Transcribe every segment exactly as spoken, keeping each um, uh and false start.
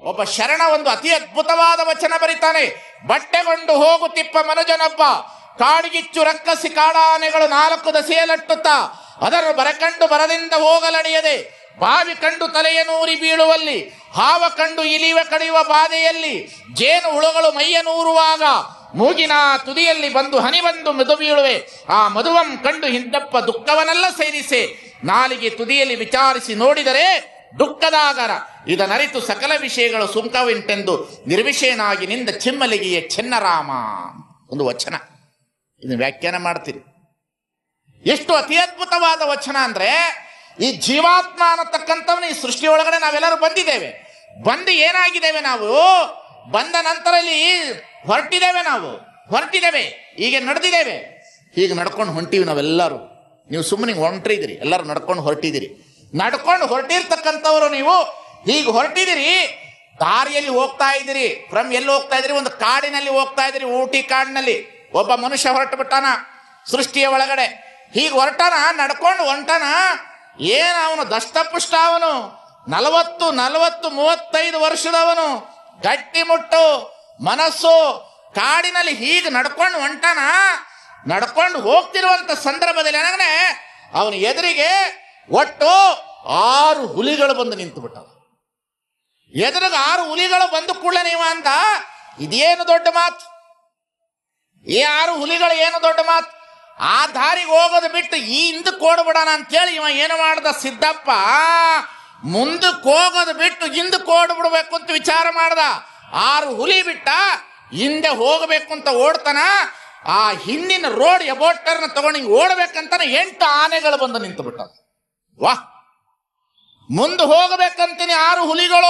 ಒಬ್ಬ ಶರಣ ಒಂದು ಅತಿ ಅದ್ಭುತವಾದ ವಚನ ಬರೀತಾನೆ. ಬಟ್ಟೆಗೊಂಡು ಹೋಗುತ್ತಿಪ್ಪ ಮನುಜನೊಬ್ಬ, ಕಾಡಿಗಿಚ್ಚು ರಕ್ಕಸಿ ಕಾಡಾನೆಗಳು ನಾಲ್ಕು ದಸೆಯಲಟ್ಟುತ್ತ ಅದನ್ನು ಬರಕಂಡು ಬರದಿಂದ ಹೋಗಲಣಿಯದೆ, ಬಾವಿ ಕಂಡು ತಲೆಯ ನೂರಿ ಬೀಳುವಲ್ಲಿ, ಹಾವ ಕಂಡು ಇಲಿವ ಕಡಿಯುವ ಬಾಧೆಯಲ್ಲಿ, ಜೇನು ಹುಳುಗಳು ಮೈಯ ನೂರುವಾಗ ಮೂಗಿನ ತುದಿಯಲ್ಲಿ ಬಂದು ಹನಿ ಬಂದು ಮಧು ಬೀಳುವೆ, ಆ ಮಧುವಂ ಕಂಡು ಹಿಂದಪ್ಪ ದುಃಖವನ್ನೆಲ್ಲ ಸೇರಿಸೆ, ನಾಲಿಗೆ ತುದಿಯಲ್ಲಿ ವಿಚಾರಿಸಿ ನೋಡಿದರೆ ದುಃಖದಾಗರ, ಇದನರಿತು ಸಕಲ ವಿಷಯಗಳು ಸುಂಕವೆಂಟೆಂದು ನಿರ್ವಿಷಯನಾಗಿ ನಿಂದ ಚಿಮ್ಮಲಿಗೆಯ ಚೆನ್ನರಾಮ. ಒಂದು ವಚನ, ಇದನ್ನು ವ್ಯಾಖ್ಯಾನ ಮಾಡ್ತೀರಿ. ಎಷ್ಟು ಅತಿ ಅದ್ಭುತವಾದ ವಚನ ಅಂದ್ರೆ, ಈ ಜೀವಾತ್ಮ ಅನ್ನತಕ್ಕಂಥವನ್ನ ಈ ಸೃಷ್ಟಿ ಒಳಗಡೆ ನಾವೆಲ್ಲರೂ ಬಂದಿದ್ದೇವೆ. ಬಂದು ಏನಾಗಿದ್ದೇವೆ ನಾವು? ಬಂದ ನಂತರ ಇಲ್ಲಿ ಹೊರಟಿದ್ದೇವೆ, ನಾವು ಹೊರಟಿದ್ದೇವೆ, ಈಗ ನಡೆದಿದ್ದೇವೆ, ಹೀಗೆ ನಡ್ಕೊಂಡು ಹೊಂಟೀವಿ ನಾವೆಲ್ಲರೂ. ನೀವು ಸುಮ್ಮನೆ ಹೊಂಟ್ರಿದ್ದೀರಿ, ಎಲ್ಲರೂ ನಡ್ಕೊಂಡು ಹೊರಟಿದ್ದೀರಿ. ನಡ್ಕೊಂಡು ಹೊರಟಿರ್ತಕ್ಕಂಥವ್ರು ನೀವು ಹೀಗೆ ಹೊರಟಿದ್ದೀರಿ, ದಾರಿಯಲ್ಲಿ ಹೋಗ್ತಾ ಇದ್ದೀರಿ. ಫ್ರಮ್ ಎಲ್ಲಿ ಹೋಗ್ತಾ ಇದ್ದೀರಿ? ಒಂದು ಕಾಡಿನಲ್ಲಿ ಹೋಗ್ತಾ ಇದ್ದೀರಿ, ಊಟಿ ಕಾಡಿನಲ್ಲಿ. ಒಬ್ಬ ಮನುಷ್ಯ ಹೊರಟು ಬಿಟ್ಟಾನ ಸೃಷ್ಟಿಯ ಒಳಗಡೆ, ಹೀಗೆ ಹೊರಟಾನ, ನಡ್ಕೊಂಡು ಹೊಂಟಾನ. ಏನು ಅವನು ದಷ್ಟಪುಷ್ಟ, ಅವನು ನಲವತ್ತು ನಲವತ್ತು ಮೂವತ್ತೈದು ವರ್ಷದವನು, ಗಟ್ಟಿ ಮುಟ್ಟು ಮನಸ್ಸು, ಕಾಡಿನಲ್ಲಿ ಹೀಗೆ ನಡ್ಕೊಂಡು ಹೊಂಟಾನ. ನಡ್ಕೊಂಡು ಹೋಗ್ತಿರುವಂತ ಸಂದರ್ಭದಲ್ಲಿ ಏನಾಗನೆ ಅವನ ಎದುರಿಗೆ ಒಟ್ಟು ಆರು ಹುಲಿಗಳು ಬಂದು ನಿಂತು ಬಿಟ್ಟ. ಎದುರಿಗೆ ಆರು ಹುಲಿಗಳು ಬಂದು ಕೂಡಲೇ ನೀವ ಅಂತ, ಇದೇನು ದೊಡ್ಡ ಮಾತು? ಈ ಆರು ಹುಲಿಗಳು ಏನು ದೊಡ್ಡ ಮಾತು? ಆ ದಾರಿಗೆ ಹೋಗೋದು ಬಿಟ್ಟು ಈ ಹಿಂದಕ್ಕೆ ಓಡ್ಬಿಡೋಣ ಅಂತೇಳಿ ಇವ ಏನು ಮಾಡ್ದ ಸಿದ್ದಪ್ಪ, ಮುಂದಕ್ಕೆ ಹೋಗೋದು ಬಿಟ್ಟು ಹಿಂದಕ್ಕೆ ಓಡ್ಬಿಡ್ಬೇಕು ಅಂತ ವಿಚಾರ ಮಾಡ್ದ. ಆರು ಹುಲಿ ಬಿಟ್ಟ, ಹಿಂದೆ ಹೋಗಬೇಕು ಅಂತ ಓಡ್ತಾನ. ಆ ಹಿಂದಿನ ರೋಡ್ ಎಬೋಟರ್ನ ತಗೊಂಡು ಹಿಂಗೆ ಓಡ್ಬೇಕಂತಾನೆ ಎಂಟು ಆನೆಗಳು ಬಂದು ನಿಂತು ಬಿಟ್ಟ. ವಾಹ್, ಮುಂದೆ ಹೋಗಬೇಕಂತೀನಿ ಆರು ಹುಲಿಗಳು,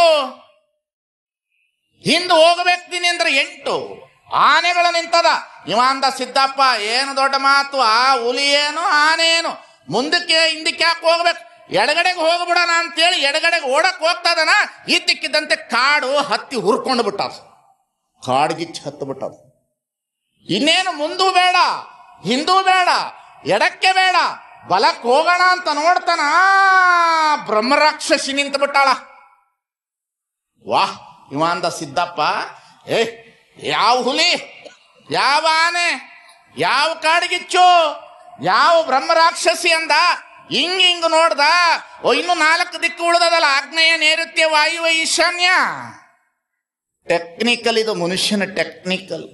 ಹಿಂದೆ ಹೋಗಬೇಕ್ತೀನಿ ಅಂದ್ರೆ ಎಂಟು ಆನೆಗಳು ನಿಂತದ. ಇವ ಅಂದ ಸಿದ್ದಪ್ಪ, ಏನು ದೊಡ್ಡ ಮಾತು, ಆ ಹುಲಿ ಏನು ಆನೆ ಏನು, ಮುಂದಕ್ಕೆ ಹಿಂದಕ್ಕೆ ಯಾಕೆ ಹೋಗ್ಬೇಕು, ಎಡಗಡೆಗೆ ಹೋಗ್ಬಿಡೋಣ ಅಂತೇಳಿ ಎಡಗಡೆಗೆ ಓಡಕ್ ಹೋಗ್ತದನ. ಇದ್ದಕ್ಕಿದ್ದಂತೆ ಕಾಡು ಹತ್ತಿ ಹುರ್ಕೊಂಡು ಬಿಟ್ಟ, ಕಾಡ್ಗಿಚ್ಚು ಹತ್ತು ಬಿಟ್ಟದ. ಇನ್ನೇನು ಮುಂದೂ ಬೇಡ ಹಿಂದೂ ಬೇಡ ಎಡಕ್ಕೆ ಬೇಡ, ಬಲಕ್ಕೆ ಹೋಗೋಣ ಅಂತ ನೋಡ್ತಾನ, ಬ್ರಹ್ಮರಾಕ್ಷಸಿ ನಿಂತು ಬಿಟ್ಟಾಳ. ವಾಹ್, ಇವ ಅಂದ ಸಿದ್ದಪ್ಪ, ಏ ಯಾವ ಹುಲಿ, ಯಾವ ಆನೆ, ಯಾವ ಕಾಡ್ಗಿಚ್ಚು, ಯಾವ ಬ್ರಹ್ಮರಾಕ್ಷಸಿ ಅಂದ. ಹಿಂಗ ಹಿಂಗ ನೋಡ್ದ, ಓ ಇನ್ನು ನಾಲ್ಕು ದಿಕ್ಕು ಉಳ್ದದಲ್ಲ, ಆಗ್ನೇಯ ನೈಋತ್ಯ ವಾಯುವ ಈಶಾನ್ಯ. ಟೆಕ್ನಿಕಲ್ ಇದು, ಮನುಷ್ಯನ ಟೆಕ್ನಿಕಲ್.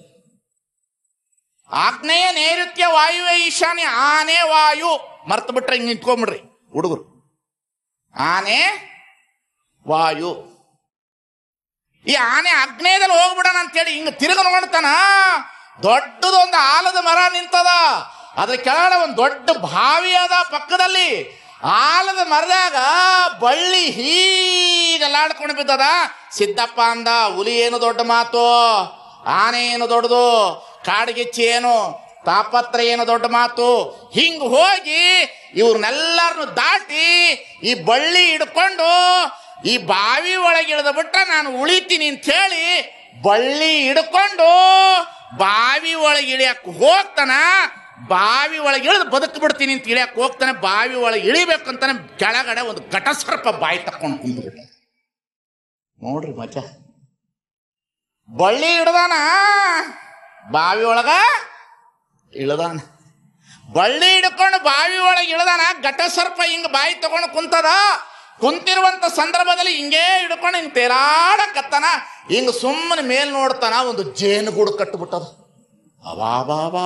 ಆಗ್ನೇಯ ನೈಋತ್ಯ ವಾಯುವ ಈಶಾನ್ಯ, ಆನೆ ವಾಯು ಮರ್ತು ಬಿಟ್ರೆ ಹಿಂಗೆ ನಿಂತ್ಕೊಂಡ್ಬಿಡ್ರಿ ಹುಡುಗರು. ಆನೆ ವಾಯು, ಈ ಆನೆ ಆಗ್ನೇಯದಲ್ಲಿ ಹೋಗ್ಬಿಡೋಣ ಅಂತೇಳಿ ಹಿಂಗ ತಿರುಗ ನೋಡ್ತಾನ. ದೊಡ್ಡದೊಂದು ಆಲದ ಮರ ನಿಂತದ, ಅದ್ರ ಕೆಳಗಡೆ ಒಂದು ದೊಡ್ಡ ಬಾವಿ ಅದ ಪಕ್ಕದಲ್ಲಿ. ಆಲದ ಮರದಾಗ ಬಳ್ಳಿ ಹೀಗಲ್ಲಾಡ್ಕೊಂಡು ಬಿದ್ದದ. ಸಿದ್ದಪ್ಪ ಅಂದ, ಹುಲಿ ಏನು ದೊಡ್ಡ ಮಾತು, ಆನೆ ಏನು ದೊಡ್ಡದು, ಕಾಡ್ಗಿಚ್ಚಿ ಏನು, ತಾಪತ್ರ ಏನು ದೊಡ್ಡ ಮಾತು. ಹಿಂಗ ಹೋಗಿ ಇವ್ರನ್ನೆಲ್ಲರನ್ನು ದಾಟಿ ಈ ಬಳ್ಳಿ ಹಿಡ್ಕೊಂಡು ಈ ಬಾವಿ ಒಳಗೆ ಇಳಿದ ಬಿಟ್ಟ ನಾನು ಉಳಿತೀನಿ ಅಂತ ಹೇಳಿ ಬಳ್ಳಿ ಹಿಡ್ಕೊಂಡು ಬಾವಿ ಒಳಗೆ ಇಳಿಯಕ್ಕೆ ಹೋಗ್ತಾನ. ಬಾವಿ ಒಳಗೆ ಇಳಿದು ಬದುಕು ಬಿಡ್ತೀನಿ ಅಂತ ಇಳಿಯಕ್ಕೆ ಹೋಗ್ತಾನೆ. ಬಾವಿ ಒಳಗೆ ಇಳಿಬೇಕಂತಾನೆ ಕೆಳಗಡೆ ಒಂದು ಘಟಸರ್ಪ ಬಾಯಿ ತಕೊಂಡು ಕುಂತ್ಬಿಟ್ಟ. ನೋಡ್ರಿ ಮಜಾ, ಬಳ್ಳಿ ಹಿಡ್ದಾನ, ಬಾವಿ ಒಳಗ ಇಳ್ದಾನ. ಬಳ್ಳಿ ಹಿಡ್ಕೊಂಡು ಬಾವಿ ಒಳಗೆ ಇಳ್ದಾನ, ಘಟಸರ್ಪ ಹಿಂಗ ಬಾಯಿ ತಗೊಂಡು ಕುಂತದ. ಕುಂತಿರುವಂತ ಸಂದರ್ಭದಲ್ಲಿ ಹಿಂಗೇ ಹಿಡ್ಕೊಂಡು ಹಿಂಗೆ ತೇಲಾಡಕತ್ತಾನ. ಹಿಂಗ ಸುಮ್ಮನೆ ಮೇಲ್ ನೋಡ್ತಾನ, ಒಂದು ಜೇನುಗೂಡು ಕಟ್ಟಿಬಿಟ್ಟದ. ಅಬಾಬಾಬಾ,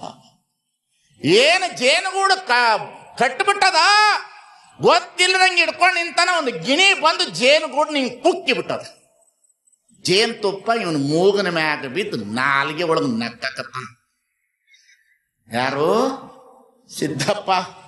ಏನು ಜೇನುಗೂಡು ಕ ಕಟ್ಟಿಬಿಟ್ಟದ ಗೊತ್ತಿಲ್ಲದಂಗೆ ಹಿಡ್ಕೊಂಡು ನಿಂತಾನ. ಒಂದು ಗಿಣಿ ಬಂದು ಜೇನುಗೂಡು ನಿಂಗೆ ಕುಕ್ಕಿ ಬಿಟ್ಟದ. ಜೇನು ತುಪ್ಪ ಇವನು ಮೂಗನ ಮ್ಯಾಗ ಬಿದ್ದು ನಾಲಿಗೆ ಒಳಗೆ ನಕ್ಕಕತ್ತಾನ. ಯಾರು? ಸಿದ್ದಪ್ಪ.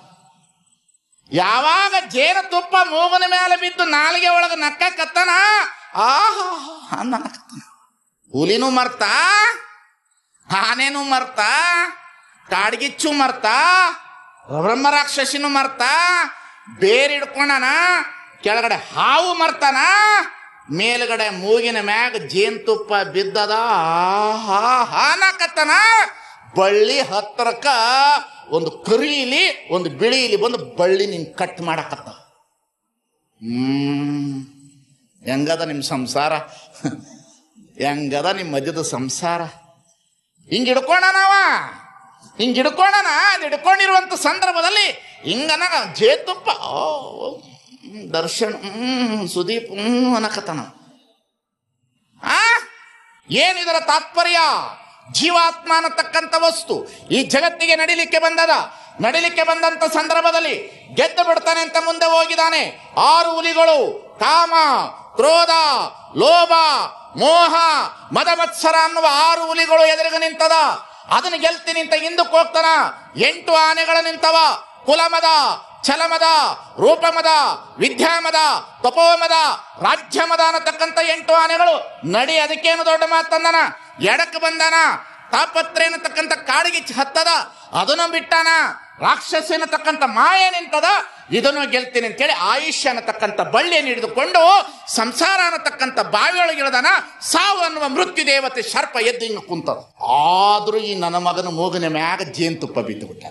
ಯಾವಾಗ ಜೇನು ತುಪ್ಪ ಮೂಗನ ಮೇಲೆ ಬಿದ್ದು ನಾಲಿಗೆ ಒಳಗೆ ನಕ್ಕಕತ್ತಾನ, ಆಹಾ ಅನ್ನಕತ್ತಾನ. ಹುಲಿನೂ ಮರ್ತ, ಆನೆನೂ ಮರ್ತ, ಕಾಡ್ಗಿಚ್ಚು ಮರ್ತ, ಬ್ರಹ್ಮರಾಕ್ಷಸಿನೂ ಮರ್ತ, ಬೇರೆ ಹಿಡ್ಕೊಂಡನ, ಕೆಳಗಡೆ ಹಾವು ಮರ್ತಾನ, ಮೇಲ್ಗಡೆ ಮೂಗಿನ ಮ್ಯಾಗ ಜೇನುತುಪ್ಪ ಬಿದ್ದದ. ಆಹಾ ಹಾನಕತ್ತನ. ಬಳ್ಳಿ ಹತ್ತರಕ್ಕ ಒಂದು ಕರಿಲಿ ಒಂದು ಬಿಳಿಲಿ ಬಂದು ಬಳ್ಳಿ ನಿನ್ ಕಟ್ ಮಾಡಕತ್ತ. ಹ್ಮ್ ಹೆಂಗದ ನಿಮ್ಮ ಸಂಸಾರ, ಹೆಂಗದ ನಿಮ್ಮ ಮಧ್ಯದ ಸಂಸಾರ? ಹಿಂಗೆ ಹಿಡ್ಕೋಣ ನಾವ, ಹಿಂಗೆ ಹಿಡ್ಕೋಣ. ಅದು ಹಿಡ್ಕೊಂಡಿರುವಂಥ ಸಂದರ್ಭದಲ್ಲಿ ಹಿಂಗನ ಜೇತುಪ್ಪ ಓ ದರ್ಶನ್ ಹ್ಮ್ ಸುದೀಪ್ ಹ್ಮ್ ಅನ್ನಕತ್ತಾನ. ಆ ಏನಿದರ ತಾತ್ಪರ್ಯ? ಜೀವಾತ್ಮ ಅನ್ನತಕ್ಕಂಥ ವಸ್ತು ಈ ಜಗತ್ತಿಗೆ ನಡಿಲಿಕ್ಕೆ ಬಂದದ. ನಡಿಲಿಕ್ಕೆ ಬಂದಂತ ಸಂದರ್ಭದಲ್ಲಿ ಗೆದ್ದು ಬಿಡ್ತಾನೆ ಅಂತ ಮುಂದೆ ಹೋಗಿದ್ದಾನೆ. ಆರು ಹುಲಿಗಳು ಕಾಮ, ಕ್ರೋಧ, ಲೋಭ, ಮೋಹ, ಮದ, ಮತ್ಸರ ಅನ್ನುವ ಆರು ಹುಲಿಗಳು ಎದುರಿಗೆ ನಿಂತದ. ಅದನ್ನು ಗೆಲ್ತೀನಿ ಅಂತ ಹಿಂದಕ್ಕೆ ಹೋಗ್ತಾನ. ಎಂಟು ಆನೆಗಳು ನಿಂತವ. ಕುಲಮದ, ಛಲಮದ, ರೂಪಮದ, ವಿದ್ಯಾಮದ, ತಪೋಮದ, ರಾಜ್ಯಮದ ಅನ್ನತಕ್ಕಂಥ ಎಂಟು ಆನೆಗಳು. ನಡಿ ಅದಕ್ಕೇನು ದೊಡ್ಡ ಮಾತಂದನ. ಎಡಕ್ಕೆ ಬಂದಾನ. ತಾಪತ್ರೆ ಅನ್ನತಕ್ಕಂಥ ಕಾಡಿಗೆ ಹತ್ತದ, ಅದನ್ನು ಬಿಟ್ಟಾನ. ರಾಕ್ಷಸ ಅನ್ನತಕ್ಕಂಥ ಮಾಯ ನಿಂತದ, ಇದನ್ನು ಗೆಲ್ತೀನಿ ಅಂತೇಳಿ ಆಯುಷ್ಯ ಅನ್ನತಕ್ಕಂಥ ಬಳ್ಳಿಯನ್ನು ಹಿಡಿದುಕೊಂಡು ಸಂಸಾರ ಅನ್ನತಕ್ಕಂಥ ಬಾವಿಯೊಳಗಿಳದನ. ಸಾವು ಅನ್ನುವ ಮೃತ್ಯು ದೇವತೆ ಸರ್ಪ ಎದ್ದು ಹಿಂಗೆ ಕುಂತದ. ಆದ್ರೂ ಈ ನನ್ನ ಮಗನ ಮೂಗನ ಮ್ಯಾಗ ಜೇನುತುಪ್ಪ ಬಿದ್ದು ಬಿಟ್ಟದ.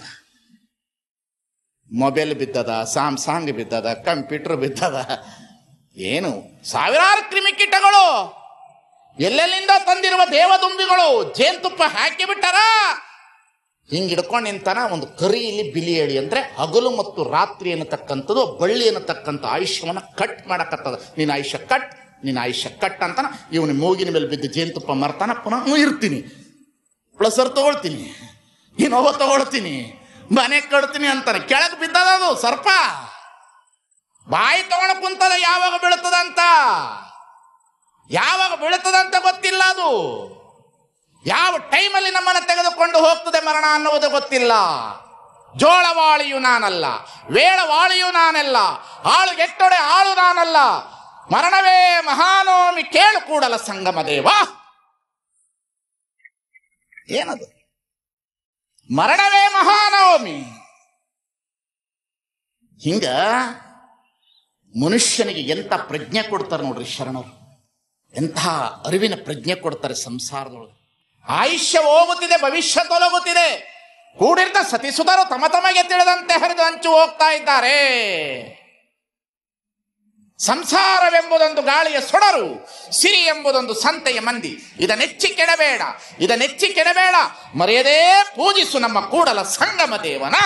Mobile ಬಿದ್ದದ, ಸಾಮ್ಸಾಂಗ್ ಬಿದ್ದದ, computer ಬಿದ್ದದ. ಏನು ಸಾವಿರಾರು ಕ್ರಿಮಿಕೀಟಗಳು, ಎಲ್ಲೆಲ್ಲಿಂದ ತಂದಿರುವ ದೇವದುಂಬಿಗಳು ಜೇನುತುಪ್ಪ ಹಾಕಿ ಬಿಟ್ಟಾರ. ಹಿಂಗೆ ಹಿಡ್ಕೊಂಡು ನಿಂತಾನ. ಒಂದು ಕರಿಯಲ್ಲಿ ಬಿಲಿ ಹೇಳಿ ಅಂದ್ರೆ ಹಗಲು ಮತ್ತು ರಾತ್ರಿ ಅನ್ನತಕ್ಕಂಥದ್ದು ಬಳ್ಳಿ ಅನ್ನತಕ್ಕಂಥ ಆಯುಷ್ಯವನ್ನು ಕಟ್ ಮಾಡಕತ್ತದ. ನಿನ್ನ ಆಯುಷ್ಯ ಕಟ್, ನಿನ್ನ ಆಯುಷ್ಯ ಕಟ್ ಅಂತಾನ. ಇವನು ಮೂಗಿನ ಮೇಲೆ ಬಿದ್ದು ಜೇನುತುಪ್ಪ ಮರ್ತಾನ. ಪುನಃ ಇರ್ತೀನಿ, ಪ್ಲಸರ್ ತಗೊಳ್ತೀನಿ, ಇನ್ನೋವ ತಗೊಳ್ತೀನಿ, ಮನೆ ಕಡ್ತೀನಿ ಅಂತಾನೆ. ಕೆಳಗೆ ಬಿದ್ದದ ಅದು ಸರ್ಪ. ಬಾಯಿ ತಗೊಂಡು ಕುಂತದ. ಯಾವಾಗ ಬೀಳುತ್ತದಂತ ಯಾವಾಗ ಬೀಳುತ್ತದಂತ ಗೊತ್ತಿಲ್ಲ. ಅದು ಯಾವ ಟೈಮಲ್ಲಿ ನಮ್ಮನ್ನು ತೆಗೆದುಕೊಂಡು ಹೋಗ್ತದೆ ಮರಣ ಅನ್ನುವುದು ಗೊತ್ತಿಲ್ಲ. ಜೋಳವಾಳಿಯು ನಾನಲ್ಲ, ವೇಳವಾಳಿಯು ನಾನಲ್ಲ, ಆಳು ಗೆಟ್ಟೊಡೆ ಆಳು ನಾನಲ್ಲ. ಮರಣವೇ ಮಹಾನೋಮಿ ಕೇಳು ಕೂಡಲ ಸಂಗಮ ದೇವ. ಏನದು? ಮರಣವೇ ಮಹಾನವಮಿ. ಹಿಂಗ ಮನುಷ್ಯನಿಗೆ ಎಂಥ ಪ್ರಜ್ಞೆ ಕೊಡ್ತಾರೆ ನೋಡ್ರಿ ಶರಣರು. ಎಂಥ ಅರಿವಿನ ಪ್ರಜ್ಞೆ ಕೊಡ್ತಾರೆ ಸಂಸಾರದೊಳಗೆ. ಆಯುಷ್ಯ ಹೋಗುತ್ತಿದೆ, ಭವಿಷ್ಯ ತೊಲಗುತ್ತಿದೆ. ಕೂಡಿರ್ತ ಸತಿಸುಧರು ತಮ ತಮಗೆ ತಿಳಿದಂತೆ ಹರಿದು ಹಂಚು ಹೋಗ್ತಾ ಇದ್ದಾರೆ. ಸಂಸಾರವೆಂಬುದೊಂದು ಗಾಳಿಯ ಸೊಡರು, ಸಿರಿ ಎಂಬುದೊಂದು ಸಂತೆಯ ಮಂದಿ. ಇದನ್ನೆಚ್ಚಿ ಕೆಡಬೇಡ, ಇದನ್ನೆಚ್ಚಿ ಕೆಡಬೇಡ, ಮರೆಯದೇ ಪೂಜಿಸು ನಮ್ಮ ಕೂಡಲ ಸಂಗಮ ದೇವನ.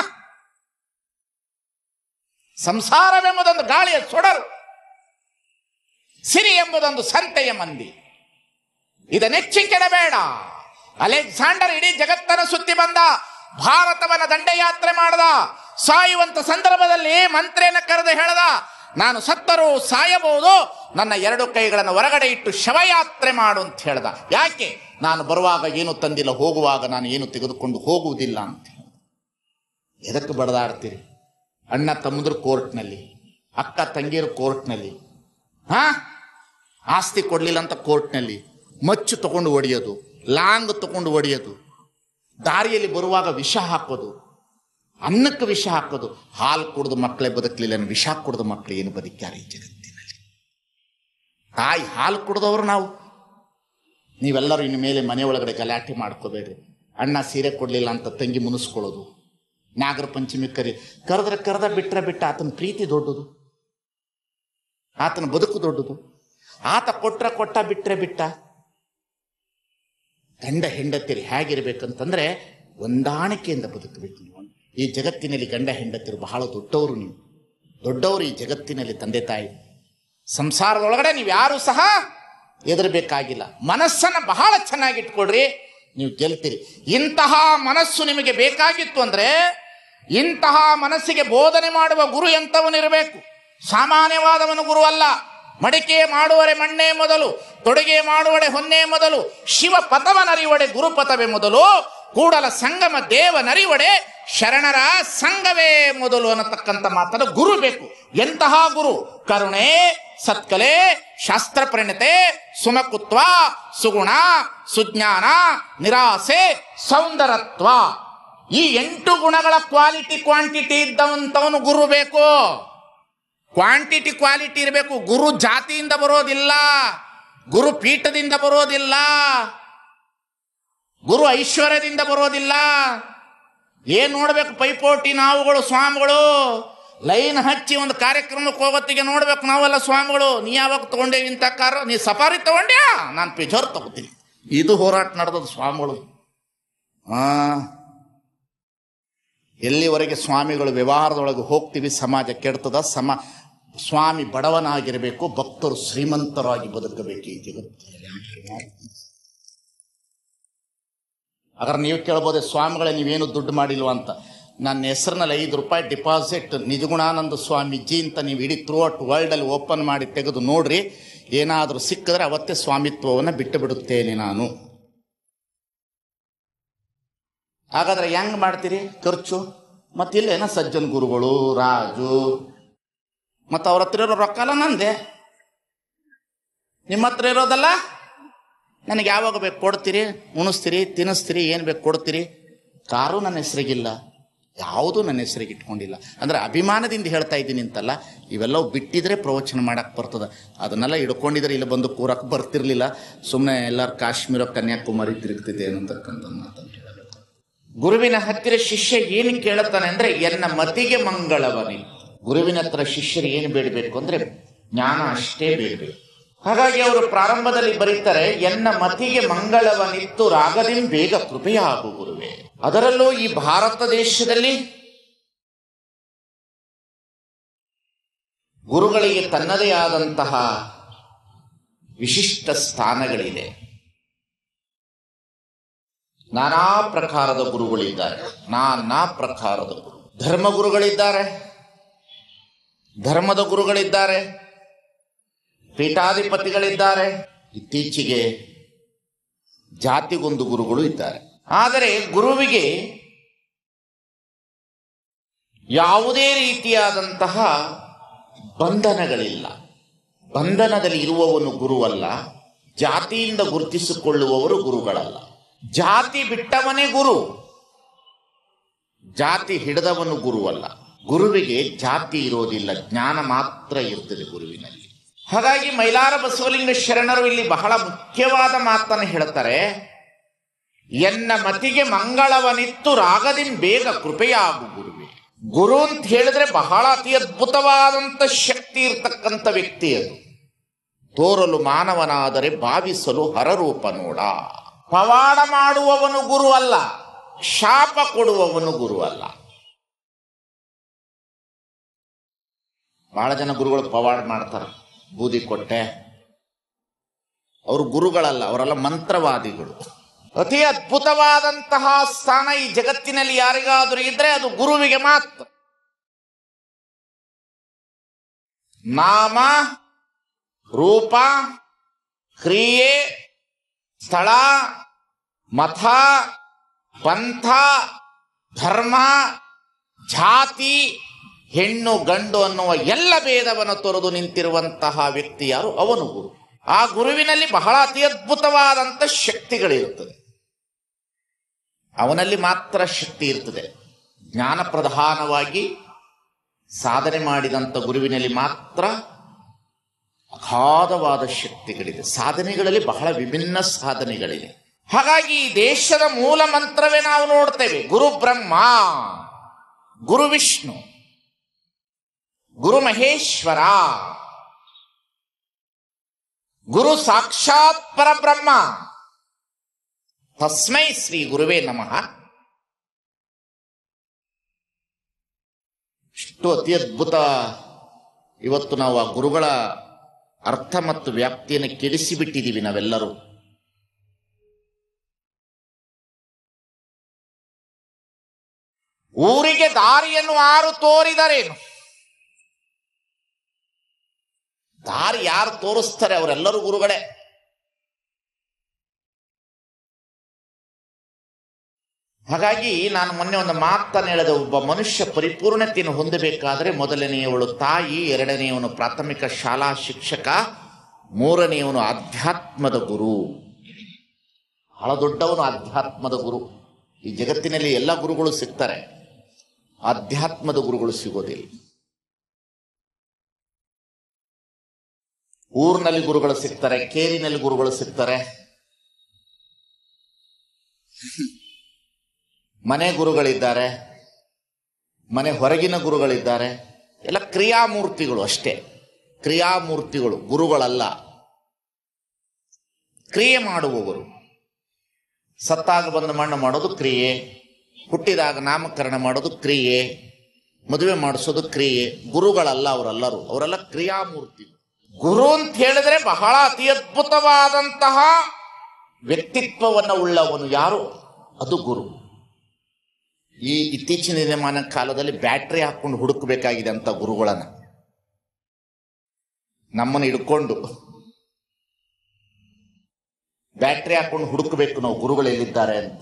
ಸಂಸಾರವೆಂಬುದೊಂದು ಗಾಳಿಯ ಸೊಡರು, ಸಿರಿ ಎಂಬುದೊಂದು ಸಂತೆಯ ಮಂದಿ. ಇದನ್ನೆಚ್ಚಿ ಕೆಡಬೇಡ. ಅಲೆಕ್ಸಾಂಡರ್ ಇಡೀ ಜಗತ್ತನ್ನು ಸುತ್ತಿ ಬಂದ, ಭಾರತವನ್ನ ದಂಡಯಾತ್ರೆ ಮಾಡದ. ಸಾಯುವಂತ ಸಂದರ್ಭದಲ್ಲಿ ಮಂತ್ರಿಯನ್ನ ಕರೆದು ಹೇಳದ, ನಾನು ಸತ್ತರೂ ಸಾಯಬಹುದು, ನನ್ನ ಎರಡು ಕೈಗಳನ್ನು ಹೊರಗಡೆ ಇಟ್ಟು ಶವಯಾತ್ರೆ ಮಾಡು ಅಂತ ಹೇಳ್ದ. ಯಾಕೆ? ನಾನು ಬರುವಾಗ ಏನು ತಂದಿಲ್ಲ, ಹೋಗುವಾಗ ನಾನು ಏನು ತೆಗೆದುಕೊಂಡು ಹೋಗುವುದಿಲ್ಲ ಅಂತ. ಎದಕ್ಕೆ ಬಡದಾಡ್ತೀರಿ? ಅಣ್ಣ ತಮ್ಮಂದ್ರು ಕೋರ್ಟ್ನಲ್ಲಿ, ಅಕ್ಕ ತಂಗಿಯರು ಕೋರ್ಟ್ನಲ್ಲಿ, ಹಾ ಆಸ್ತಿ ಕೊಡ್ಲಿಲ್ಲ ಅಂತ ಕೋರ್ಟ್ನಲ್ಲಿ, ಮಚ್ಚು ತಗೊಂಡು ಹೊಡೆಯೋದು, ಲಾಂಗ್ ತಗೊಂಡು ಹೊಡೆಯೋದು, ದಾರಿಯಲ್ಲಿ ಬರುವಾಗ ವಿಷ ಹಾಕೋದು, ಅನ್ನಕ್ಕೆ ವಿಷ ಹಾಕೋದು. ಹಾಲು ಕುಡಿದು ಮಕ್ಕಳೇ ಬದುಕಲಿಲ್ಲ, ವಿಷ ಕುಡಿದ ಮಕ್ಕಳು ಏನು ಬದುಕ್ಯಾರ ಈ ಜಗತ್ತಿನಲ್ಲಿ? ತಾಯಿ ಹಾಲು ಕುಡಿದವರು ನಾವು. ನೀವೆಲ್ಲರೂ ಇನ್ನು ಮೇಲೆ ಮನೆ ಒಳಗಡೆ ಗಲಾಟೆ ಮಾಡ್ಕೋಬೇಡ್ರಿ. ಅಣ್ಣ ಸೀರೆ ಕೊಡಲಿಲ್ಲ ಅಂತ ತಂಗಿ ಮುನಿಸ್ಕೊಳ್ಳೋದು, ನಾಗರ ಪಂಚಮಿ ಕರಿ ಕರೆದ್ರೆ ಕರೆದ ಬಿಟ್ರೆ ಬಿಟ್ಟ. ಆತನ ಪ್ರೀತಿ ದೊಡ್ಡದು, ಆತನ ಬದುಕು ದೊಡ್ಡದು. ಆತ ಕೊಟ್ರ ಕೊಟ್ಟ, ಬಿಟ್ರೆ ಬಿಟ್ಟ. ಗಂಡ ಹೆಂಡತಿರು ಹೇಗಿರ್ಬೇಕಂತಂದ್ರೆ ಹೊಂದಾಣಿಕೆಯಿಂದ ಬದುಕಬೇಕು. ನೀವು ಈ ಜಗತ್ತಿನಲ್ಲಿ ಗಂಡ ಹೆಂಡತಿರು ಬಹಳ ದೊಡ್ಡವರು. ನೀವು ದೊಡ್ಡವರು ಈ ಜಗತ್ತಿನಲ್ಲಿ, ತಂದೆ ತಾಯಿ. ಸಂಸಾರದೊಳಗಡೆ ನೀವು ಯಾರು ಸಹ ಹೆದರಬೇಕಾಗಿಲ್ಲ. ಮನಸ್ಸನ್ನು ಬಹಳ ಚೆನ್ನಾಗಿಟ್ಕೊಳ್ರಿ, ನೀವು ಗೆಲ್ತೀರಿ. ಇಂತಹ ಮನಸ್ಸು ನಿಮಗೆ ಬೇಕಾಗಿತ್ತು ಅಂದ್ರೆ, ಇಂತಹ ಮನಸ್ಸಿಗೆ ಬೋಧನೆ ಮಾಡುವ ಗುರು ಎಂಥವನಿರಬೇಕು. ಸಾಮಾನ್ಯವಾದವನು ಗುರು ಅಲ್ಲ. ಮಡಿಕೆ ಮಾಡುವರೆ ಮಣ್ಣೇ ಮೊದಲು, ತೊಡುಗೆ ಮಾಡುವಡೆ ಹೊನ್ನೇ ಮೊದಲು, ಶಿವ ಪಥವನರಿವಡೆ ಗುರುಪಥವೇ ಮೊದಲು, ಕೂಡಲ ಸಂಗಮ ದೇವ ನರಿವಡೆ ಶರಣರ ಸಂಘವೇ ಮೊದಲು ಅನ್ನತಕ್ಕಂಥ ಮಾತನ್ನು ಗುರು ಬೇಕು. ಎಂತಹ ಗುರು? ಕರುಣೆ, ಸತ್ಕಲೆ, ಶಾಸ್ತ್ರ ಪರಿಣತೆ, ಸುಮಕುತ್ವ, ಸುಗುಣ, ಸುಜ್ಞಾನ, ನಿರಾಸೆ, ಸೌಂದರತ್ವ. ಈ ಎಂಟು ಗುಣಗಳ ಕ್ವಾಲಿಟಿ ಕ್ವಾಂಟಿಟಿ ಇದ್ದವಂತವನು ಗುರು ಬೇಕು. ಕ್ವಾಂಟಿಟಿ ಕ್ವಾಲಿಟಿ ಇರಬೇಕು. ಗುರು ಜಾತಿಯಿಂದ ಬರೋದಿಲ್ಲ, ಗುರು ಪೀಠದಿಂದ ಬರೋದಿಲ್ಲ, ಗುರು ಐಶ್ವರ್ಯದಿಂದ ಬರೋದಿಲ್ಲ. ಏನ್ ನೋಡ್ಬೇಕು? ಪೈಪೋಟಿ ನಾವುಗಳು ಸ್ವಾಮಿಗಳು ಲೈನ್ ಹಚ್ಚಿ ಒಂದು ಕಾರ್ಯಕ್ರಮಕ್ಕೆ ಹೋಗೋತ್ತಿಗೆ ನೋಡ್ಬೇಕು ನಾವೆಲ್ಲ ಸ್ವಾಮಿಗಳು, ನೀ ಯಾವಾಗ ತಗೊಂಡೇವಿ ಇಂಥ ಕಾರು, ನೀ ಸಫಾರಿ ತಗೊಂಡ್ಯಾ, ನಾನು ಪಿಜೋರ್ ತಗೋತೀನಿ. ಇದು ಹೋರಾಟ ನಡೆದದ್ದು ಸ್ವಾಮಿಗಳು. ಆ ಎಲ್ಲಿವರೆಗೆ ಸ್ವಾಮಿಗಳು ವ್ಯವಹಾರದೊಳಗೆ ಹೋಗ್ತೀವಿ ಸಮಾಜ ಕೆಡ್ತದ. ಸಮ ಸ್ವಾಮಿ ಬಡವನಾಗಿರಬೇಕು, ಭಕ್ತರು ಶ್ರೀಮಂತರಾಗಿ ಬದುಕಬೇಕು ಈ ಜಗತ್ತಿನಲ್ಲಿ. ಹಾಗಾದ್ರೆ ನೀವು ಕೇಳ್ಬೋದೆ, ಸ್ವಾಮಿಗಳೇ ನೀವೇನು ದುಡ್ಡು ಮಾಡಿಲ್ವ ಅಂತ. ನನ್ನ ಹೆಸರಿನಲ್ಲಿ ಐದು ರೂಪಾಯಿ ಡಿಪಾಸಿಟ್ ನಿಜಗುಣಾನಂದ ಸ್ವಾಮೀಜಿ ಅಂತ ನೀವು ಇಡೀ ಥ್ರೂ ಔಟ್ ವರ್ಲ್ಡಲ್ಲಿ ಓಪನ್ ಮಾಡಿ ತೆಗೆದು ನೋಡ್ರಿ, ಏನಾದರೂ ಸಿಕ್ಕಿದ್ರೆ ಅವತ್ತೇ ಸ್ವಾಮಿತ್ವವನ್ನು ಬಿಟ್ಟು ಬಿಡುತ್ತೇನೆ ನಾನು. ಹಾಗಾದ್ರೆ ಹೆಂಗ್ ಮಾಡ್ತೀರಿ ಖರ್ಚು? ಮತ್ತಿಲ್ಲೇನ ಸಜ್ಜನ್ ಗುರುಗಳು, ರಾಜು, ಮತ್ತು ಅವ್ರ ಹತ್ರ ಇರೋ ರೊಕ್ಕ ಎಲ್ಲ ನಂದೆ, ನಿಮ್ಮ ಹತ್ರ ಇರೋದಲ್ಲ. ನನಗೆ ಯಾವಾಗ ಬೇಕು ಕೊಡ್ತೀರಿ, ಉಣಿಸ್ತೀರಿ, ತಿನ್ನಿಸ್ತೀರಿ, ಏನು ಬೇಕು ಕೊಡ್ತೀರಿ. ಕಾರು ನನ್ನ ಹೆಸರಿಗಿಲ್ಲ, ಯಾವುದೂ ನನ್ನ ಹೆಸರಿಗೆ ಇಟ್ಕೊಂಡಿಲ್ಲ. ಅಂದರೆ ಅಭಿಮಾನದಿಂದ ಹೇಳ್ತಾ ಇದ್ದೀನಿ ಅಂತಲ್ಲ, ಇವೆಲ್ಲವೂ ಬಿಟ್ಟಿದ್ರೆ ಪ್ರವಚನ ಮಾಡಕ್ಕೆ ಬರ್ತದೆ. ಅದನ್ನೆಲ್ಲ ಹಿಡ್ಕೊಂಡಿದ್ರೆ ಇಲ್ಲಿ ಬಂದು ಕೂರಕ್ಕೆ ಬರ್ತಿರ್ಲಿಲ್ಲ. ಸುಮ್ಮನೆ ಎಲ್ಲರೂ ಕಾಶ್ಮೀರ ಕನ್ಯಾಕುಮಾರಿ ತಿರುಗ್ತಿದೆ ಅನ್ನತಕ್ಕಂಥ ಮಾತನ್ನು ಹೇಳಬೇಕು. ಗುರುವಿನ ಹತ್ತಿರ ಶಿಷ್ಯ ಏನು ಕೇಳುತ್ತಾನೆ ಅಂದರೆ, ಎನ್ನ ಮತಿಗೆ ಮಂಗಳವನಿ. ಗುರುವಿನ ಹತ್ರ ಶಿಷ್ಯರು ಏನು ಬೇಡಬೇಕು ಅಂದರೆ ಜ್ಞಾನ ಅಷ್ಟೇ ಬೇಡಬೇಕು. ಹಾಗಾಗಿ ಅವರು ಪ್ರಾರಂಭದಲ್ಲಿ ಬರೀತಾರೆ, ಎನ್ನ ಮತಿಗೆ ಮಂಗಳವನಿತ್ತು ರಾಗದಿಂ ಬೇಗ ಕೃಪೆಯಾಗು ಗುರುವೇ. ಅದರಲ್ಲೂ ಈ ಭಾರತ ದೇಶದಲ್ಲಿ ಗುರುಗಳಿಗೆ ತನ್ನದೇ ಆದಂತಹ ವಿಶಿಷ್ಟ ಸ್ಥಾನಗಳಿದೆ. ನಾನಾ ಪ್ರಕಾರದ ಗುರುಗಳಿದ್ದಾರೆ, ನಾನಾ ಪ್ರಕಾರದ ಗುರು. ಧರ್ಮಗುರುಗಳಿದ್ದಾರೆ, ಧರ್ಮದ ಗುರುಗಳಿದ್ದಾರೆ, ಪೀಠಾಧಿಪತಿಗಳಿದ್ದಾರೆ, ಇತ್ತೀಚೆಗೆ ಜಾತಿಗೊಂದು ಗುರುಗಳು ಇದ್ದಾರೆ. ಆದರೆ ಗುರುವಿಗೆ ಯಾವುದೇ ರೀತಿಯಾದಂತಹ ಬಂಧನಗಳಿಲ್ಲ. ಬಂಧನದಲ್ಲಿ ಇರುವವನು ಗುರುವಲ್ಲ, ಜಾತಿಯಿಂದ ಗುರುತಿಸಿಕೊಳ್ಳುವವರು ಗುರುಗಳಲ್ಲ. ಜಾತಿ ಬಿಟ್ಟವನೇ ಗುರು, ಜಾತಿ ಹಿಡಿದವನು ಗುರುವಲ್ಲ. ಗುರುವಿಗೆ ಜಾತಿ ಇರೋದಿಲ್ಲ, ಜ್ಞಾನ ಮಾತ್ರ ಇರ್ತದೆ ಗುರುವಿನಲ್ಲಿ. ಹಾಗಾಗಿ ಮೈಲಾರ ಬಸವಲಿಂಗ ಶರಣರು ಇಲ್ಲಿ ಬಹಳ ಮುಖ್ಯವಾದ ಮಾತನ್ನು ಹೇಳ್ತಾರೆ, ಎನ್ನ ಮತಿಗೆ ಮಂಗಳವನಿತ್ತು ರಾಗದಿಂ ಬೇಗ ಕೃಪೆಯಾಗು ಗುರುವೇ. ಗುರು ಅಂತ ಹೇಳಿದ್ರೆ ಬಹಳ ಅತಿ ಅದ್ಭುತವಾದಂಥ ಶಕ್ತಿ ಇರ್ತಕ್ಕಂಥ ವ್ಯಕ್ತಿ ಅದು. ತೋರಲು ಮಾನವನಾದರೆ ಭಾವಿಸಲು ಹರರೂಪ ನೋಡ. ಪವಾಡ ಮಾಡುವವನು ಗುರು ಅಲ್ಲ, ಶಾಪ ಕೊಡುವವನು ಗುರು ಅಲ್ಲ. ಬಹಳ ಜನ ಗುರುಗಳು ಪವಾಡ ಮಾಡ್ತಾರೆ, ಬೂದಿ ಕೊಟ್ಟೆ. ಅವರು ಗುರುಗಳಲ್ಲ, ಅವರೆಲ್ಲ ಮಂತ್ರವಾದಿಗಳು. ಅತಿ ಅದ್ಭುತವಾದಂತಹ ಸ್ಥಾನ ಈ ಜಗತ್ತಿನಲ್ಲಿ ಯಾರಿಗಾದರೂ ಇದ್ರೆ ಅದು ಗುರುವಿಗೆ ಮಾತ್ರ. ನಾಮ, ರೂಪ, ಕ್ರಿಯೆ, ಸ್ಥಳ, ಮತ, ಪಂಥ, ಧರ್ಮ, ಜಾತಿ, ಹೆಣ್ಣು ಗಂಡು ಅನ್ನುವ ಎಲ್ಲ ಭೇದವನ್ನು ತೊರೆದು ನಿಂತಿರುವಂತಹ ವ್ಯಕ್ತಿ ಯಾರು? ಅವನು ಗುರು. ಆ ಗುರುವಿನಲ್ಲಿ ಬಹಳ ಅತಿ ಅದ್ಭುತವಾದಂಥ ಶಕ್ತಿಗಳಿರುತ್ತದೆ. ಅವನಲ್ಲಿ ಮಾತ್ರ ಶಕ್ತಿ ಇರ್ತದೆ. ಜ್ಞಾನ ಪ್ರಧಾನವಾಗಿ ಸಾಧನೆ ಮಾಡಿದಂಥ ಗುರುವಿನಲ್ಲಿ ಮಾತ್ರ ಅಗಾಧವಾದ ಶಕ್ತಿಗಳಿದೆ. ಸಾಧನೆಗಳಲ್ಲಿ ಬಹಳ ವಿಭಿನ್ನ ಸಾಧನೆಗಳಿವೆ. ಹಾಗಾಗಿ ಈ ದೇಶದ ಮೂಲ ಮಂತ್ರವೇ ನಾವು ನೋಡ್ತೇವೆ, ಗುರು ಬ್ರಹ್ಮ, ಗುರು ವಿಷ್ಣು, ಗುರು ಮಹೇಶ್ವರ, ಗುರು ಸಾಕ್ಷಾತ್ ಪರಬ್ರಹ್ಮ, ತಸ್ಮೈ ಶ್ರೀ ಗುರುವೇ ನಮಃ. ಇಷ್ಟು ಅತಿ ಅದ್ಭುತ. ಇವತ್ತು ನಾವು ಆ ಗುರುಗಳ ಅರ್ಥ ಮತ್ತು ವ್ಯಾಪ್ತಿಯನ್ನು ಕೆಡಿಸಿಬಿಟ್ಟಿದ್ದೀವಿ ನಾವೆಲ್ಲರೂ. ಊರಿಗೆ ದಾರಿಯನ್ನು ಆರು ತೋರಿದರೇನು? ದಾರಿ ಯಾರು ತೋರಿಸ್ತಾರೆ? ಅವರೆಲ್ಲರೂ ಗುರುಗಳೇ. ಹಾಗಾಗಿ ನಾನು ಮೊನ್ನೆ ಒಂದು ಮಾತನ್ನು ಹೇಳಿದೆ, ಒಬ್ಬ ಮನುಷ್ಯ ಪರಿಪೂರ್ಣತೆಯನ್ನು ಹೊಂದಬೇಕಾದರೆ ಮೊದಲನೆಯವಳು ತಾಯಿ, ಎರಡನೆಯವನು ಪ್ರಾಥಮಿಕ ಶಾಲಾ ಶಿಕ್ಷಕ, ಮೂರನೆಯವನು ಆಧ್ಯಾತ್ಮದ ಗುರು. ಬಹಳ ದೊಡ್ಡವನು ಆಧ್ಯಾತ್ಮದ ಗುರು. ಈ ಜಗತ್ತಿನಲ್ಲಿ ಎಲ್ಲ ಗುರುಗಳು ಸಿಗ್ತಾರೆ, ಆಧ್ಯಾತ್ಮದ ಗುರುಗಳು ಸಿಗೋದಿಲ್ಲ. ಊರಿನಲ್ಲಿ ಗುರುಗಳು ಸಿಗ್ತಾರೆ, ಕೇರಿನಲ್ಲಿ ಗುರುಗಳು ಸಿಗ್ತಾರೆ, ಮನೆ ಗುರುಗಳಿದ್ದಾರೆ, ಮನೆ ಹೊರಗಿನ ಗುರುಗಳಿದ್ದಾರೆ, ಎಲ್ಲ ಕ್ರಿಯಾಮೂರ್ತಿಗಳು ಅಷ್ಟೇ, ಕ್ರಿಯಾಮೂರ್ತಿಗಳು, ಗುರುಗಳಲ್ಲ. ಕ್ರಿಯೆ ಮಾಡುವವರು. ಸತ್ತಾಗ ಬಂದು ಮಣ್ಣು ಮಾಡೋದು ಕ್ರಿಯೆ, ಹುಟ್ಟಿದಾಗ ನಾಮಕರಣ ಮಾಡೋದು ಕ್ರಿಯೆ, ಮದುವೆ ಮಾಡಿಸೋದು ಕ್ರಿಯೆ. ಗುರುಗಳಲ್ಲ ಅವರೆಲ್ಲರೂ, ಅವರೆಲ್ಲ ಕ್ರಿಯಾಮೂರ್ತಿ. ಗುರು ಅಂತ ಹೇಳಿದ್ರೆ ಬಹಳ ಅತಿ ಅದ್ಭುತವಾದಂತಹ ವ್ಯಕ್ತಿತ್ವವನ್ನು ಉಳ್ಳವನು ಯಾರು, ಅದು ಗುರು. ಈ ಇತ್ತೀಚಿನ ದಿನಮಾನ ಕಾಲದಲ್ಲಿ ಬ್ಯಾಟ್ರಿ ಹಾಕೊಂಡು ಹುಡುಕಬೇಕಾಗಿದೆ ಅಂತ ಗುರುಗಳನ್ನ. ನಮ್ಮನ್ನು ಹಿಡ್ಕೊಂಡು ಬ್ಯಾಟ್ರಿ ಹಾಕೊಂಡು ಹುಡುಕಬೇಕು ನಾವು ಗುರುಗಳು ಎಲ್ಲಿದ್ದಾರೆ ಅಂತ.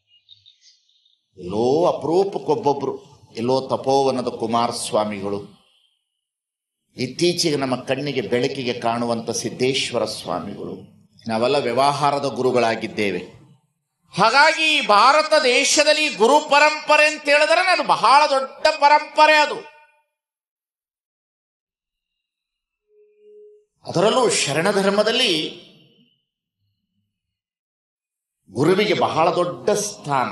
ಎಲ್ಲೋ ಅಪರೂಪಕ್ಕೊಬ್ಬೊಬ್ರು, ಎಲ್ಲೋ ತಪೋವನದ ಕುಮಾರಸ್ವಾಮಿಗಳು, ಇತ್ತೀಚೆಗೆ ನಮ್ಮ ಕಣ್ಣಿಗೆ ಬೆಳಕಿಗೆ ಕಾಣುವಂಥ ಸಿದ್ದೇಶ್ವರ ಸ್ವಾಮಿಗಳು, ನಾವೆಲ್ಲ ವ್ಯವಹಾರದ ಗುರುಗಳಾಗಿದ್ದೇವೆ. ಹಾಗಾಗಿ ಈ ಭಾರತ ದೇಶದಲ್ಲಿ ಗುರು ಪರಂಪರೆ ಅಂತ ಹೇಳಿದ್ರೆ ಅದು ಬಹಳ ದೊಡ್ಡ ಪರಂಪರೆ. ಅದು ಅದರಲ್ಲೂ ಶರಣ ಧರ್ಮದಲ್ಲಿ ಗುರುವಿಗೆ ಬಹಳ ದೊಡ್ಡ ಸ್ಥಾನ.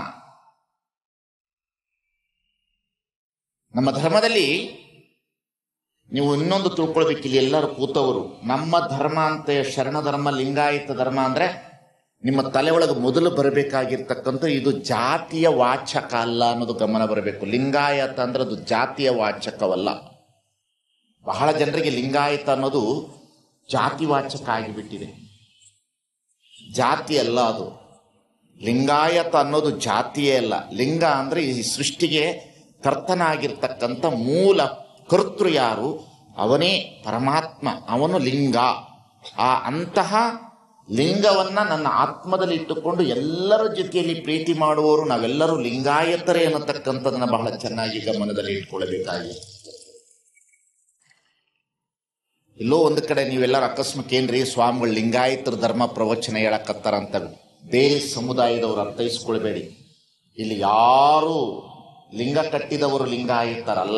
ನಮ್ಮ ಧರ್ಮದಲ್ಲಿ ನೀವು ಇನ್ನೊಂದು ತಿಳ್ಕೊಳ್ಬೇಕಿಲ್ಲ, ಎಲ್ಲರೂ ಕೂತವರು, ನಮ್ಮ ಧರ್ಮ ಅಂತ ಶರಣ ಧರ್ಮ, ಲಿಂಗಾಯತ ಧರ್ಮ ಅಂದ್ರೆ ನಿಮ್ಮ ತಲೆ ಒಳಗೆ ಮೊದಲು ಬರಬೇಕಾಗಿರ್ತಕ್ಕಂಥ ಇದು ಜಾತಿಯ ವಾಚಕ ಅಲ್ಲ ಅನ್ನೋದು ಗಮನ ಬರಬೇಕು. ಲಿಂಗಾಯತ ಅಂದ್ರೆ ಅದು ಜಾತಿಯ ವಾಚಕವಲ್ಲ. ಬಹಳ ಜನರಿಗೆ ಲಿಂಗಾಯತ ಅನ್ನೋದು ಜಾತಿ ವಾಚಕ ಆಗಿಬಿಟ್ಟಿದೆ. ಜಾತಿ ಅಲ್ಲ ಅದು. ಲಿಂಗಾಯತ ಅನ್ನೋದು ಜಾತಿಯೇ ಅಲ್ಲ. ಲಿಂಗ ಅಂದ್ರೆ ಈ ಸೃಷ್ಟಿಗೆ ಕರ್ತನಾಗಿರ್ತಕ್ಕಂಥ ಮೂಲ ಕರ್ತೃ ಯಾರು, ಅವನೇ ಪರಮಾತ್ಮ, ಅವನು ಲಿಂಗ. ಆ ಅಂತಹ ಲಿಂಗವನ್ನ ನನ್ನ ಆತ್ಮದಲ್ಲಿ ಇಟ್ಟುಕೊಂಡು ಎಲ್ಲರ ಜೊತೆಯಲ್ಲಿ ಪ್ರೀತಿ ಮಾಡುವವರು ನಾವೆಲ್ಲರೂ ಲಿಂಗಾಯತರೇ ಅನ್ನತಕ್ಕಂಥದನ್ನ ಬಹಳ ಚೆನ್ನಾಗಿ ಗಮನದಲ್ಲಿ ಇಟ್ಕೊಳ್ಬೇಕಾಗಿದೆ. ಎಲ್ಲೋ ಒಂದು ಕಡೆ ನೀವೆಲ್ಲರೂ ಅಕಸ್ಮಾತ್ ಏನ್ರಿ ಸ್ವಾಮಿಗಳು ಲಿಂಗಾಯತರ ಧರ್ಮ ಪ್ರವಚನ ಹೇಳಕತ್ತಾರಂತ ಬೇರೆ ಸಮುದಾಯದವರು ಅರ್ಥೈಸ್ಕೊಳ್ಬೇಡಿ. ಇಲ್ಲಿ ಯಾರು ಲಿಂಗ ಕಟ್ಟಿದವರು ಲಿಂಗಾಯತರಲ್ಲ.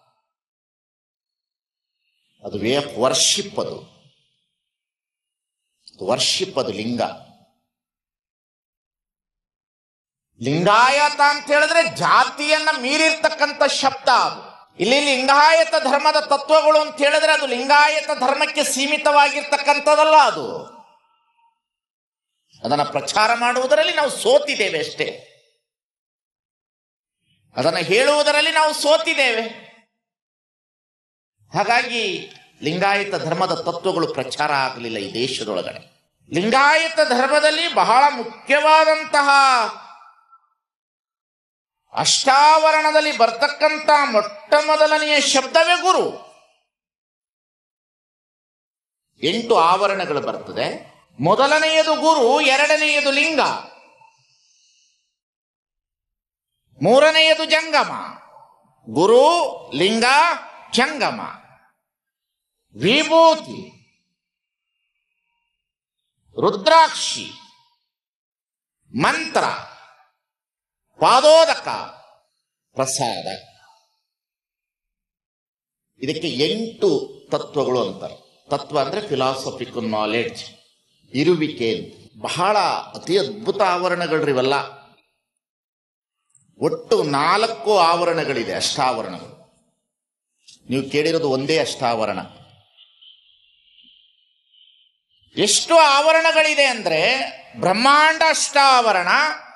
ಅದು ವೇ ಆಫ್ ವರ್ಷಿಪ್, ಅದು ವರ್ಷಿಪ್, ಅದು ಲಿಂಗ. ಲಿಂಗಾಯತ ಅಂತ ಹೇಳಿದ್ರೆ ಜಾತಿಯನ್ನ ಮೀರಿರ್ತಕ್ಕಂಥ ಶಬ್ದ ಅದು. ಇಲ್ಲಿ ಲಿಂಗಾಯತ ಧರ್ಮದ ತತ್ವಗಳು ಅಂತ ಹೇಳಿದ್ರೆ ಅದು ಲಿಂಗಾಯತ ಧರ್ಮಕ್ಕೆ ಸೀಮಿತವಾಗಿರ್ತಕ್ಕಂಥದ್ದಲ್ಲ. ಅದು ಅದನ್ನು ಪ್ರಚಾರ ಮಾಡುವುದರಲ್ಲಿ ನಾವು ಸೋತಿದ್ದೇವೆ ಅಷ್ಟೇ. ಅದನ್ನು ಹೇಳುವುದರಲ್ಲಿ ನಾವು ಸೋತಿದ್ದೇವೆ. ಹಾಗಾಗಿ ಲಿಂಗಾಯತ ಧರ್ಮದ ತತ್ವಗಳು ಪ್ರಚಾರ ಆಗಲಿಲ್ಲ ಈ ದೇಶದೊಳಗಡೆ. ಲಿಂಗಾಯತ ಧರ್ಮದಲ್ಲಿ ಬಹಳ ಮುಖ್ಯವಾದಂತಹ ಅಷ್ಟಾವರಣದಲ್ಲಿ ಬರ್ತಕ್ಕಂಥ ಮೊಟ್ಟ ಮೊದಲನೆಯ ಶಬ್ದವೇ ಗುರು. ಎಂಟು ಆವರಣಗಳು ಬರ್ತದೆ. ಮೊದಲನೆಯದು ಗುರು, ಎರಡನೆಯದು ಲಿಂಗ, ಮೂರನೆಯದು ಜಂಗಮ. ಗುರು, ಲಿಂಗ, ಜಂಗಮ, ವಿಭೂತಿ, ರುದ್ರಾಕ್ಷಿ, ಮಂತ್ರ, ಪಾದೋದಕ, ಪ್ರಸಾದ. ಇದಕ್ಕೆ ಎಂಟು ತತ್ವಗಳು ಅಂತಾರೆ. ತತ್ವ ಅಂದ್ರೆ ಫಿಲಾಸಫಿಕಲ್ ನಾಲೆಡ್ಜ್, ಇರುವಿಕೆ. ಬಹಳ ಅತಿ ಅದ್ಭುತ ಆವರಣಗಳ್ರಿವೆಲ್ಲ. ಒಟ್ಟು ನಾಲ್ಕು ಆವರಣಗಳಿದೆ, ಅಷ್ಟಾವರಣಗಳು. ನೀವು ಕೇಳಿರೋದು ಒಂದೇ ಅಷ್ಟಾವರಣ. ಎಷ್ಟು ಆವರಣಗಳಿದೆ ಅಂದ್ರೆ ಬ್ರಹ್ಮಾಂಡ ಅಷ್ಟಾವರಣ,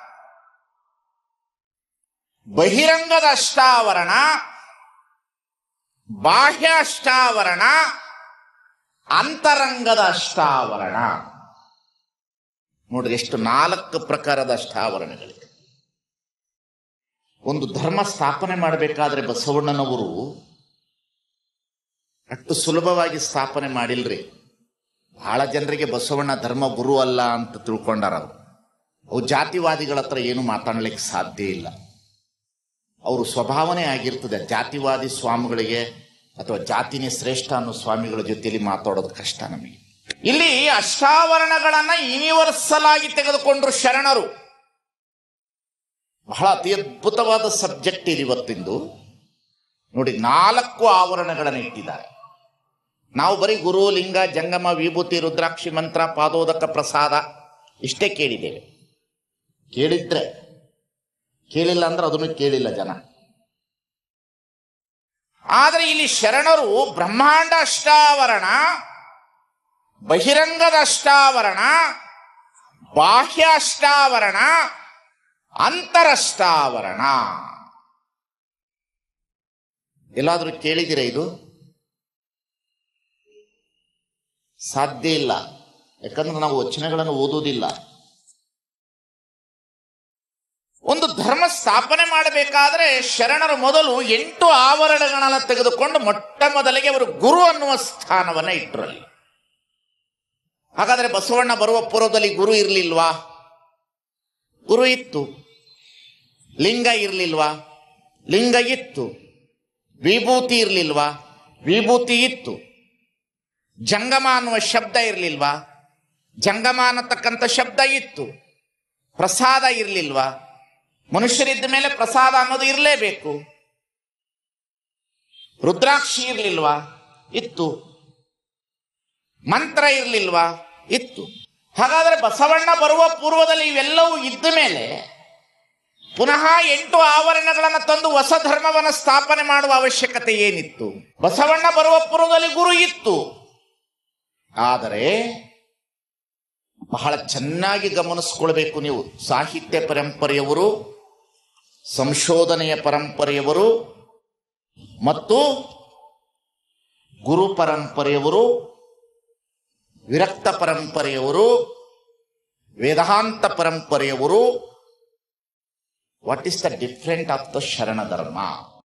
ಬಹಿರಂಗದ ಅಷ್ಟಾವರಣ, ಬಾಹ್ಯ ಅಷ್ಟಾವರಣ, ಅಂತರಂಗದ ಅಷ್ಟಾವರಣ. ನೋಡ್ರಿ ಎಷ್ಟು ನಾಲ್ಕು ಪ್ರಕಾರದ ಅಷ್ಟಾವರಣಗಳಿವೆ. ಒಂದು ಧರ್ಮ ಸ್ಥಾಪನೆ ಮಾಡಬೇಕಾದ್ರೆ ಬಸವಣ್ಣನವರು ಅಷ್ಟು ಸುಲಭವಾಗಿ ಸ್ಥಾಪನೆ ಮಾಡಿಲ್ರಿ. ಬಹಳ ಜನರಿಗೆ ಬಸವಣ್ಣ ಧರ್ಮ ಗುರು ಅಲ್ಲ ಅಂತ ತಿಳ್ಕೊಂಡಾರ. ಅವು ಜಾತಿವಾದಿಗಳ ಹತ್ರ ಏನು ಮಾತಾಡ್ಲಿಕ್ಕೆ ಸಾಧ್ಯ ಇಲ್ಲ. ಅವರು ಸ್ವಭಾವನೆ ಆಗಿರ್ತದೆ. ಜಾತಿವಾದಿ ಸ್ವಾಮಿಗಳಿಗೆ ಅಥವಾ ಜಾತಿನೇ ಶ್ರೇಷ್ಠ ಅನ್ನೋ ಸ್ವಾಮಿಗಳ ಜೊತೆಯಲ್ಲಿ ಮಾತಾಡೋದು ಕಷ್ಟ ನಮಗೆ. ಇಲ್ಲಿ ಅಷ್ಟಾವರಣಗಳನ್ನ ಯೂನಿವರ್ಸಲ್ ಆಗಿ ತೆಗೆದುಕೊಂಡ್ರು ಶರಣರು. ಬಹಳ ಅತಿ ಅದ್ಭುತವಾದ ಸಬ್ಜೆಕ್ಟ್ ಇದು ಇವತ್ತಿಂದು. ನೋಡಿ, ನಾಲ್ಕು ಆವರಣಗಳನ್ನು ಇಟ್ಟಿದ್ದಾರೆ. ನಾವು ಬರೀ ಗುರು, ಲಿಂಗ, ಜಂಗಮ, ವಿಭೂತಿ, ರುದ್ರಾಕ್ಷಿ, ಮಂತ್ರ, ಪಾದೋದಕ, ಪ್ರಸಾದ ಇಷ್ಟೇ ಕೇಳಿದ್ದೇವೆ. ಕೇಳಿದ್ರೆ ಕೇಳಿಲ್ಲ ಅಂದ್ರೆ ಅದನ್ನು ಕೇಳಿಲ್ಲ ಜನ. ಆದರೆ ಇಲ್ಲಿ ಶರಣರು ಬ್ರಹ್ಮಾಂಡ ಅಷ್ಟಾವರಣ, ಬಹಿರಂಗದ ಅಷ್ಟಾವರಣ, ಬಾಹ್ಯ ಅಷ್ಟಾವರಣ, ಅಂತರಷ್ಟಾವರಣ. ಎಲ್ಲಾದರೂ ಕೇಳಿದಿರ ಇದು? ಸಾಧ್ಯ ಇಲ್ಲ. ಯಾಕಂದ್ರೆ ನಾವು ವಚನಗಳನ್ನು ಓದುವುದಿಲ್ಲ. ಒಂದು ಧರ್ಮ ಸ್ಥಾಪನೆ ಮಾಡಬೇಕಾದ್ರೆ ಶರಣರು ಮೊದಲು ಎಂಟು ಆವರಣಗಳನ್ನು ತೆಗೆದುಕೊಂಡು ಮೊಟ್ಟ ಮೊದಲಿಗೆ ಅವರು ಗುರು ಅನ್ನುವ ಸ್ಥಾನವನ್ನು ಇಟ್ಟರಲ್ಲಿ. ಹಾಗಾದರೆ ಬಸವಣ್ಣ ಬರುವ ಪೂರ್ವದಲ್ಲಿ ಗುರು ಇರಲಿಲ್ವಾ? ಗುರು ಇತ್ತು. ಲಿಂಗ ಇರಲಿಲ್ವಾ? ಲಿಂಗ ಇತ್ತು. ವಿಭೂತಿ ಇರಲಿಲ್ವಾ? ವಿಭೂತಿ ಇತ್ತು. ಜಂಗಮ ಅನ್ನುವ ಶಬ್ದ ಇರಲಿಲ್ವಾ? ಜಂಗಮ ಅನ್ನತಕ್ಕಂಥ ಶಬ್ದ ಇತ್ತು. ಪ್ರಸಾದ ಇರಲಿಲ್ವಾ? ಮನುಷ್ಯರಿದ್ದ ಮೇಲೆ ಪ್ರಸಾದ ಅನ್ನೋದು ಇರಲೇಬೇಕು. ರುದ್ರಾಕ್ಷಿ ಇರಲಿಲ್ವಾ? ಇತ್ತು. ಮಂತ್ರ ಇರಲಿಲ್ವಾ? ಇತ್ತು. ಹಾಗಾದರೆ ಬಸವಣ್ಣ ಬರುವ ಪೂರ್ವದಲ್ಲಿ ಇವೆಲ್ಲವೂ ಇದ್ದ ಮೇಲೆ ಪುನಃ ಎಂಟು ಆವರಣಗಳನ್ನು ತಂದು ಹೊಸ ಧರ್ಮವನ್ನು ಸ್ಥಾಪನೆ ಮಾಡುವ ಅವಶ್ಯಕತೆ ಏನಿತ್ತು? ಬಸವಣ್ಣ ಬರುವ ಪೂರ್ವದಲ್ಲಿ ಗುರು ಇತ್ತು. ಆದರೆ ಬಹಳ ಚೆನ್ನಾಗಿ ಗಮನಿಸ್ಕೊಳ್ಬೇಕು ನೀವು. ಸಾಹಿತ್ಯ ಪರಂಪರೆಯವರು, ಸಂಶೋಧನೆಯ ಪರಂಪರೆಯವರು ಮತ್ತು ಗುರು ಪರಂಪರೆಯವರು, ವಿರಕ್ತ ಪರಂಪರೆಯವರು, ವೇದಾಂತ ಪರಂಪರೆಯವರು. What is the different of the ಶರಣ ಧರ್ಮ?